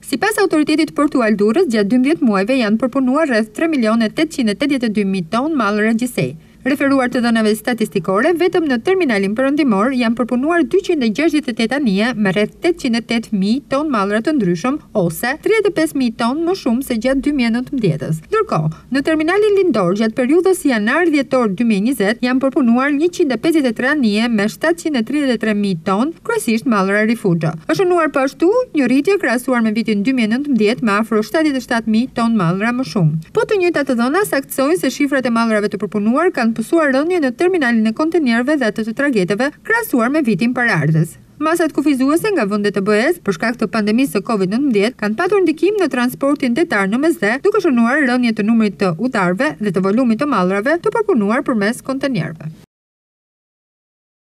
Sipas autoritetit portual Durrës, gjatë 12 muajve janë përpunuar rreth 3.882.000 tonë mallra gjysej. Referuar të dhënave statistikore, vetëm në terminalin perëndimor janë përpunuar 268 anije me rreth 808.000 tonë mallra të ndryshëm ose 35.000 tonë më shumë se gjatë 2019-s. Ndërkohë, në terminalin lindor gjatë periudhës janar-dhjetor 2020 janë përpunuar 153 anije me 733.000 tonë, kryesisht mallra rifugjo. Është shënuar po ashtu një rritje krahasuar me vitin 2019 me afro 77.000 tonë mallra më shumë. Po të njëjtat të dhëna saktsojnë se shifrat e mallrave të përpunuar kanë pësuar rënje në terminalin e kontenerëve dhe atë të tragjeteve krahasuar me vitin paraardhës. Masat kufizuese nga vendet e BE-s për shkak të pandemisë së Covid-19 kanë patur ndikim në transportin detar në mesdhe, duke shënuar rënje të numrit të udhëtarëve dhe të volumit të mallrave të përpunuar përmes kontenerëve.